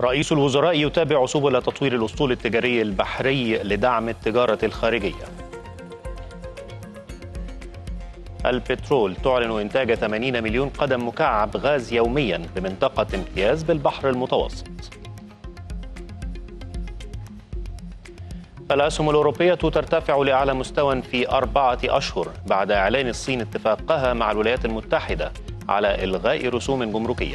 رئيس الوزراء يتابع سبل تطوير الأسطول التجاري البحري لدعم التجارة الخارجية. البترول تعلن إنتاج 80 مليون قدم مكعب غاز يوميا بمنطقة امتياز بالبحر المتوسط. الأسهم الأوروبية ترتفع لأعلى مستوى في 4 أشهر بعد إعلان الصين اتفاقها مع الولايات المتحدة على إلغاء رسوم جمركية.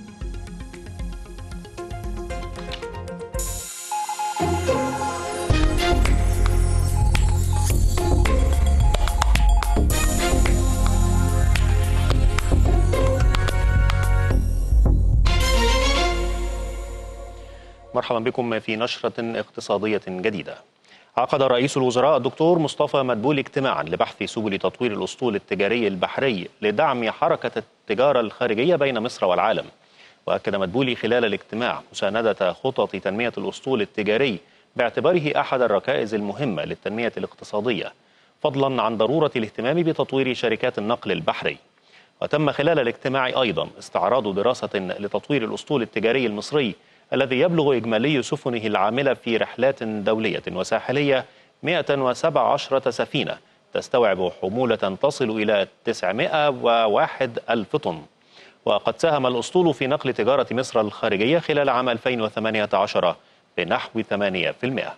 مرحبا بكم في نشرة اقتصادية جديدة. عقد رئيس الوزراء الدكتور مصطفى مدبولي اجتماعا لبحث سبل تطوير الأسطول التجاري البحري لدعم حركة التجارة الخارجية بين مصر والعالم. وأكد مدبولي خلال الاجتماع مساندة خطط تنمية الأسطول التجاري باعتباره أحد الركائز المهمة للتنمية الاقتصادية، فضلا عن ضرورة الاهتمام بتطوير شركات النقل البحري. وتم خلال الاجتماع أيضا استعراض دراسة لتطوير الأسطول التجاري المصري الذي يبلغ إجمالي سفنه العاملة في رحلات دولية وساحلية 117 سفينة تستوعب حمولة تصل إلى 901 ألف طن. وقد ساهم الأسطول في نقل تجارة مصر الخارجية خلال عام 2018 بنحو 8%.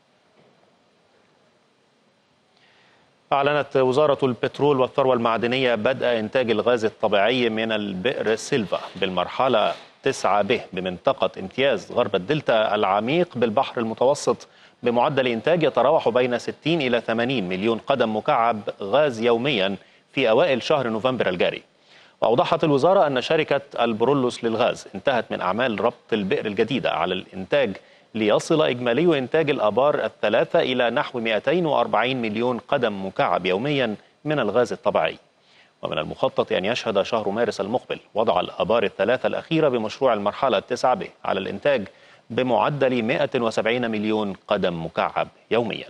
أعلنت وزارة البترول والثروة المعدنية بدء إنتاج الغاز الطبيعي من البئر سيلفا بالمرحلة 9B بمنطقة امتياز غرب الدلتا العميق بالبحر المتوسط بمعدل إنتاج يتراوح بين 60 إلى 80 مليون قدم مكعب غاز يوميا في أوائل شهر نوفمبر الجاري. وأوضحت الوزارة أن شركة البرولوس للغاز انتهت من أعمال ربط البئر الجديدة على الإنتاج ليصل إجمالي إنتاج الآبار الثلاثة إلى نحو 240 مليون قدم مكعب يوميا من الغاز الطبيعي. ومن المخطط أن يشهد شهر مارس المقبل وضع الآبار الثلاثة الأخيرة بمشروع المرحلة 9B على الإنتاج بمعدل 170 مليون قدم مكعب يوميا.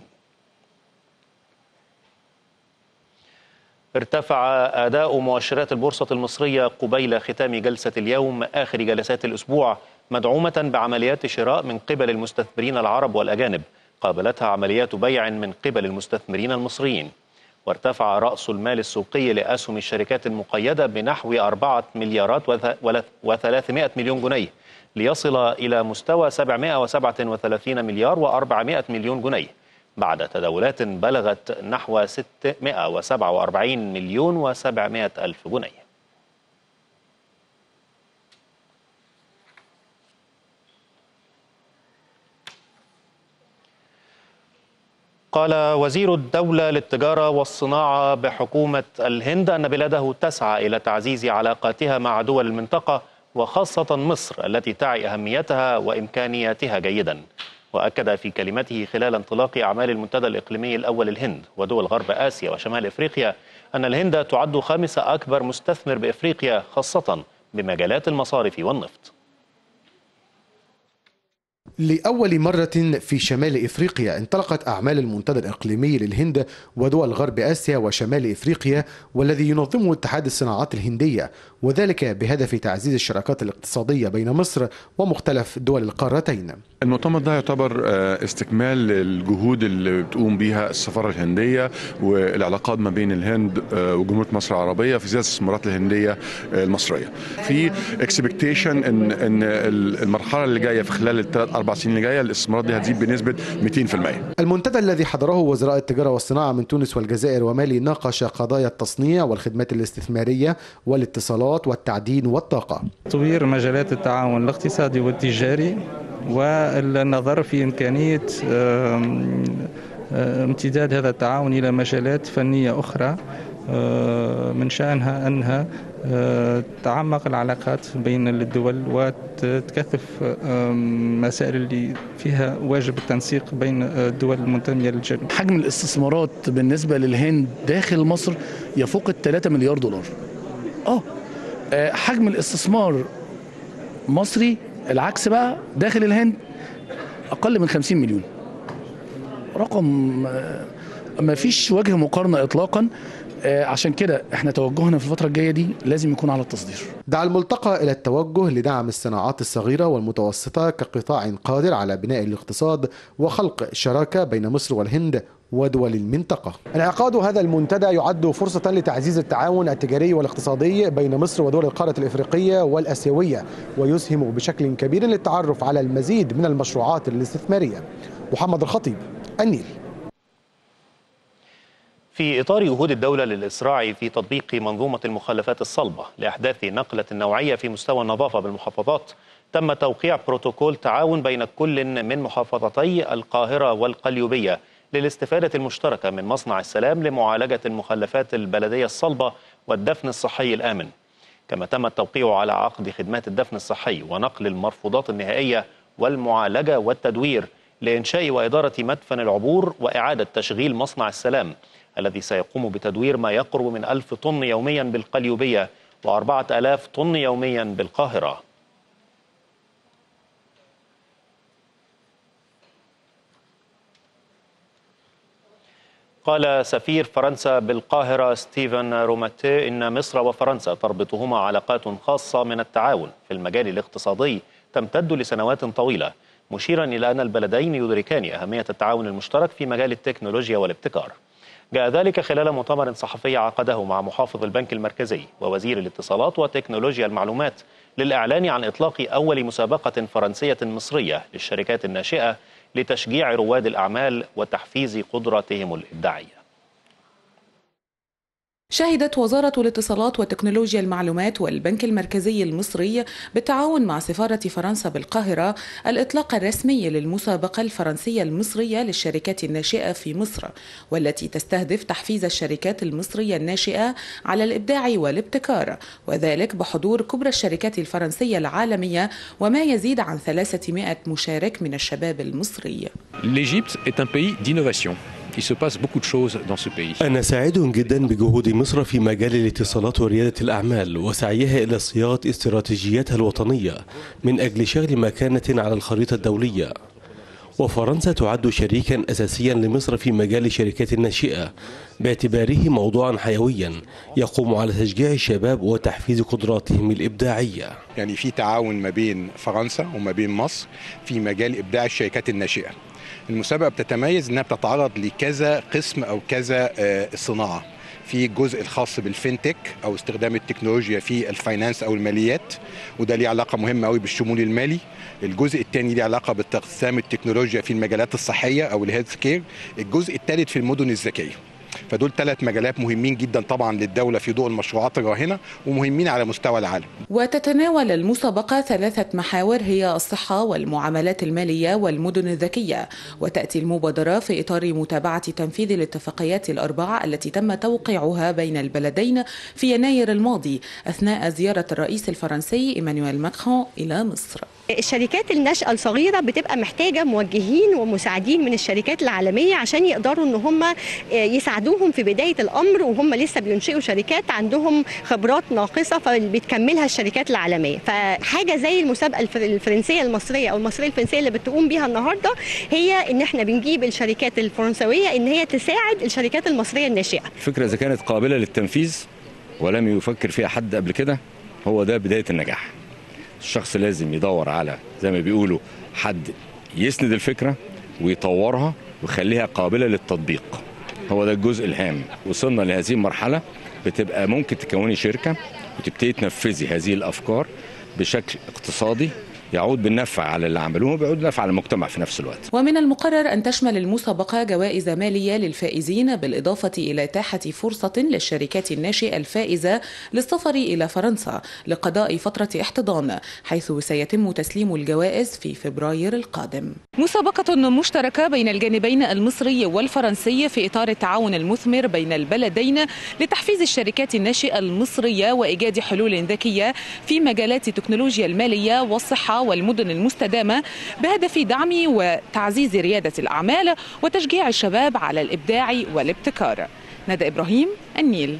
ارتفع أداء مؤشرات البورصة المصرية قبيل ختام جلسة اليوم آخر جلسات الأسبوع، مدعومة بعمليات شراء من قبل المستثمرين العرب والأجانب قابلتها عمليات بيع من قبل المستثمرين المصريين. وارتفع رأس المال السوقي لأسهم الشركات المقيدة بنحو 4 مليارات و300 مليون جنيه ليصل إلى مستوى 737 مليار و400 مليون جنيه بعد تداولات بلغت نحو 647 مليون و700 ألف جنيه. قال وزير الدولة للتجارة والصناعة بحكومة الهند أن بلاده تسعى إلى تعزيز علاقاتها مع دول المنطقة وخاصة مصر التي تعي أهميتها وإمكانياتها جيدا. وأكد في كلمته خلال انطلاق أعمال المنتدى الإقليمي الأول الهند ودول غرب آسيا وشمال إفريقيا أن الهند تعد خامس أكبر مستثمر بإفريقيا خاصة بمجالات المصارف والنفط. لأول مرة في شمال إفريقيا انطلقت أعمال المنتدى الإقليمي للهند ودول غرب آسيا وشمال إفريقيا، والذي ينظمه اتحاد الصناعات الهندية، وذلك بهدف تعزيز الشراكات الاقتصادية بين مصر ومختلف دول القارتين. المؤتمر ده يعتبر استكمال الجهود اللي بتقوم بها السفارة الهندية والعلاقات ما بين الهند وجمهورية مصر العربية في زيادة الاستثمارات الهندية المصرية. في اكسبكتيشن ان المرحلة اللي جاية في خلال ال3-4 سنين اللي جاية الاستثمارات دي هتزيد بنسبة 200%. المنتدى الذي حضره وزراء التجارة والصناعة من تونس والجزائر ومالي ناقش قضايا التصنيع والخدمات الاستثمارية والاتصالات والتعدين والطاقة. تطوير مجالات التعاون الاقتصادي والتجاري والنظر في إمكانية امتداد هذا التعاون إلى مجالات فنية أخرى من شأنها أنها تعمق العلاقات بين الدول وتكثف مسائل اللي فيها واجب التنسيق بين الدول المنتمية للجنوب. حجم الاستثمارات بالنسبة للهند داخل مصر يفوق 3 مليار دولار. حجم الاستثمار مصري العكس بقى داخل الهند أقل من 50 مليون. رقم ما فيش وجه مقارنة إطلاقا. عشان كده احنا توجهنا في الفترة الجاية دي لازم يكون على التصدير. دعا الملتقى إلى التوجه لدعم الصناعات الصغيرة والمتوسطة كقطاع قادر على بناء الاقتصاد وخلق شراكة بين مصر والهند ودول المنطقة. انعقاد هذا المنتدى يعد فرصة لتعزيز التعاون التجاري والاقتصادي بين مصر ودول القارة الإفريقية والآسيوية، ويسهم بشكل كبير للتعرف على المزيد من المشروعات الاستثمارية. محمد الخطيب، النيل. في إطار جهود الدولة للإسراع في تطبيق منظومة المخلفات الصلبة لإحداث نقلة نوعية في مستوى النظافة بالمحافظات، تم توقيع بروتوكول تعاون بين كل من محافظتي القاهرة والقليوبية للاستفادة المشتركة من مصنع السلام لمعالجة المخلفات البلدية الصلبة والدفن الصحي الآمن. كما تم التوقيع على عقد خدمات الدفن الصحي ونقل المرفوضات النهائية والمعالجة والتدوير لإنشاء وإدارة مدفن العبور وإعادة تشغيل مصنع السلام الذي سيقوم بتدوير ما يقرب من 1000 طن يوميا بالقليوبية و4000 طن يوميا بالقاهرة. قال سفير فرنسا بالقاهرة ستيفن روماتي إن مصر وفرنسا تربطهما علاقات خاصة من التعاون في المجال الاقتصادي تمتد لسنوات طويلة، مشيرا إلى أن البلدين يدركان أهمية التعاون المشترك في مجال التكنولوجيا والابتكار. جاء ذلك خلال مؤتمر صحفي عقده مع محافظ البنك المركزي ووزير الاتصالات وتكنولوجيا المعلومات للإعلان عن إطلاق أول مسابقة فرنسية مصرية للشركات الناشئة لتشجيع رواد الأعمال وتحفيز قدراتهم الإبداعية. شهدت وزارة الاتصالات وتكنولوجيا المعلومات والبنك المركزي المصري بالتعاون مع سفارة فرنسا بالقاهرة الإطلاق الرسمي للمسابقة الفرنسية المصرية للشركات الناشئة في مصر، والتي تستهدف تحفيز الشركات المصرية الناشئة على الإبداع والابتكار، وذلك بحضور كبرى الشركات الفرنسية العالمية وما يزيد عن 300 مشارك من الشباب المصري. L'Égypte est un pays d'innovation. Il se passe beaucoup de choses dans ce pays. أنا سعيد جدا بجهود مصر في مجال الاتصالات وريادة الأعمال وسعيها إلى صياغة استراتيجياتها الوطنية من أجل شغل مكانة على الخريطة الدولية. وفرنسا تعد شريكا أساسيا لمصر في مجال الشركات الناشئة باعتباره موضوعا حيويا يقوم على تشجيع الشباب وتحفيز قدراتهم الإبداعية. يعني في تعاون ما بين فرنسا وما بين مصر في مجال إبداع الشركات الناشئة. المسابقة بتتميز انها بتتعرض لكذا قسم او كذا صناعة. في الجزء الخاص بالفينتك او استخدام التكنولوجيا في الفاينانس او الماليات، وده ليه علاقة مهمة قوي بالشمول المالي. الجزء الثاني ليه علاقة باستخدام التكنولوجيا في المجالات الصحية او الهيلث كير. الجزء الثالث في المدن الذكية. فدول 3 مجالات مهمين جدا طبعا للدولة في ضوء المشروعات الراهنة ومهمين على مستوى العالم. وتتناول المسابقة 3 محاور هي الصحة والمعاملات المالية والمدن الذكية، وتأتي المبادرة في إطار متابعة تنفيذ الاتفاقيات ال4 التي تم توقيعها بين البلدين في يناير الماضي أثناء زيارة الرئيس الفرنسي إيمانويل ماكرون إلى مصر. الشركات الناشئة الصغيرة بتبقى محتاجة موجهين ومساعدين من الشركات العالمية عشان يقدروا ان هم يساعدوهم في بداية الامر، وهم لسه بينشئوا شركات عندهم خبرات ناقصة فبتكملها الشركات العالمية. فحاجة زي المسابقة الفرنسية المصرية او المصرية الفرنسية اللي بتقوم بيها النهاردة هي ان احنا بنجيب الشركات الفرنسوية ان هي تساعد الشركات المصرية الناشئة. الفكرة اذا كانت قابلة للتنفيذ ولم يفكر فيها حد قبل كده، هو ده بداية النجاح. الشخص لازم يدور على زي ما بيقولوا حد يسند الفكرة ويطورها ويخليها قابلة للتطبيق. هو ده الجزء الهام. وصلنا لهذه المرحلة بتبقى ممكن تكوني شركة وتبتدي تنفذي هذه الأفكار بشكل اقتصادي يعود بالنفع على اللي عملوه وبيعود بالنفع على المجتمع في نفس الوقت. ومن المقرر أن تشمل المسابقة جوائز مالية للفائزين بالإضافة إلى إتاحة فرصة للشركات الناشئة الفائزة للسفر إلى فرنسا لقضاء فترة احتضان، حيث سيتم تسليم الجوائز في فبراير القادم. مسابقة مشتركة بين الجانبين المصري والفرنسي في إطار التعاون المثمر بين البلدين لتحفيز الشركات الناشئة المصرية وإيجاد حلول ذكية في مجالات التكنولوجيا المالية والصحة والمدن المستدامة بهدف دعم وتعزيز ريادة الأعمال وتشجيع الشباب على الإبداع والابتكار. ندى إبراهيم، النيل.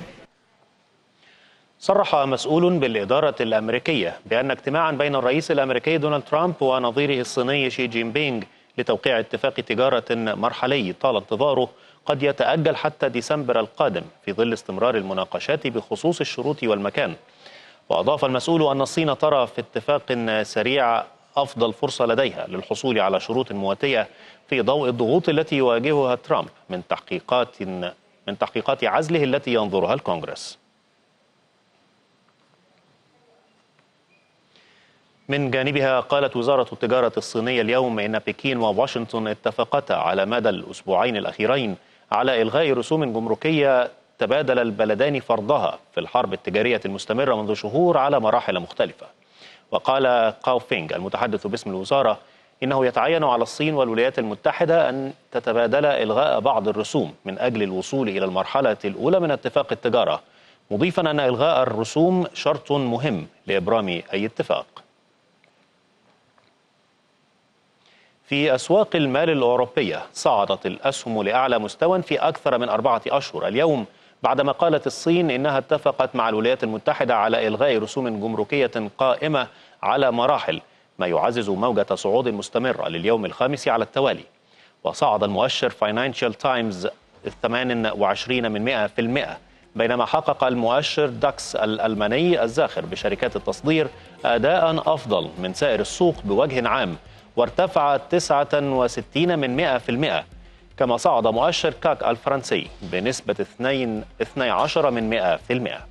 صرح مسؤول بالإدارة الأمريكية بأن اجتماعا بين الرئيس الأمريكي دونالد ترامب ونظيره الصيني شي جين بينغ لتوقيع اتفاق تجارة مرحلي طال انتظاره قد يتأجل حتى ديسمبر القادم في ظل استمرار المناقشات بخصوص الشروط والمكان. وأضاف المسؤول أن الصين ترى في اتفاق سريع أفضل فرصة لديها للحصول على شروط مواتية في ضوء الضغوط التي يواجهها ترامب من تحقيقات عزله التي ينظرها الكونغرس. من جانبها قالت وزارة التجارة الصينية اليوم إن بكين وواشنطن اتفقتا على مدى الأسبوعين الأخيرين على إلغاء رسوم جمركية تبادل البلدان فرضها في الحرب التجارية المستمرة منذ شهور على مراحل مختلفة. وقال كاو فينغ المتحدث باسم الوزارة إنه يتعين على الصين والولايات المتحدة أن تتبادل إلغاء بعض الرسوم من أجل الوصول إلى المرحلة الأولى من اتفاق التجارة، مضيفا أن إلغاء الرسوم شرط مهم لإبرام أي اتفاق. في أسواق المال الأوروبية صعدت الأسهم لأعلى مستوى في أكثر من 4 أشهر اليوم، بعدما قالت الصين إنها اتفقت مع الولايات المتحدة على إلغاء رسوم جمركية قائمة على مراحل، ما يعزز موجة صعود مستمرة لليوم الخامس على التوالي. وصعد المؤشر فاينانشال تايمز 28%، بينما حقق المؤشر داكس الألماني الزاخر بشركات التصدير أداء أفضل من سائر السوق بوجه عام، وارتفع 69%، كما صعد مؤشر كاك الفرنسي بنسبة 12%.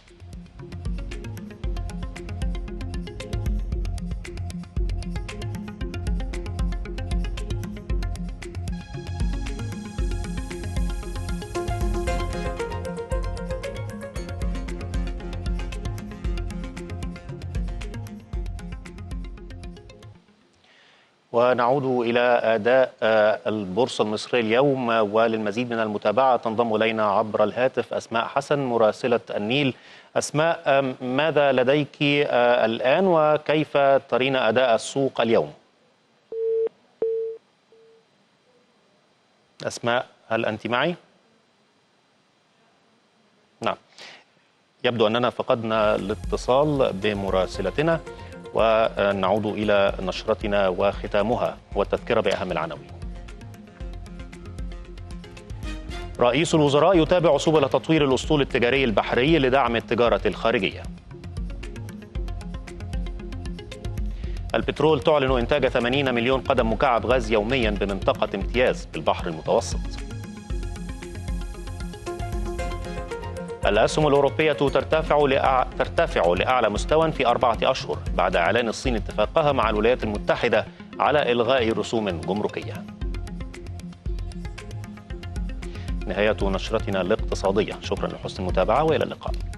ونعود إلى أداء البورصة المصرية اليوم، وللمزيد من المتابعة تنضم إلينا عبر الهاتف أسماء حسن مراسلة النيل. أسماء، ماذا لديك الآن وكيف ترين أداء السوق اليوم؟ أسماء، هل أنت معي؟ نعم، يبدو أننا فقدنا الاتصال بمراسلتنا، ونعود إلى نشرتنا وختامها والتذكرة بأهم العناوين. رئيس الوزراء يتابع سبل تطوير الأسطول التجاري البحري لدعم التجارة الخارجية. البترول تعلن إنتاج 80 مليون قدم مكعب غاز يوميا بمنطقة امتياز بالبحر المتوسط. الأسهم الأوروبية ترتفع لأعلى مستوى في 4 أشهر بعد إعلان الصين اتفاقها مع الولايات المتحدة على إلغاء رسوم جمركية. نهاية نشرتنا الاقتصادية، شكرا لحسن المتابعة وإلى اللقاء.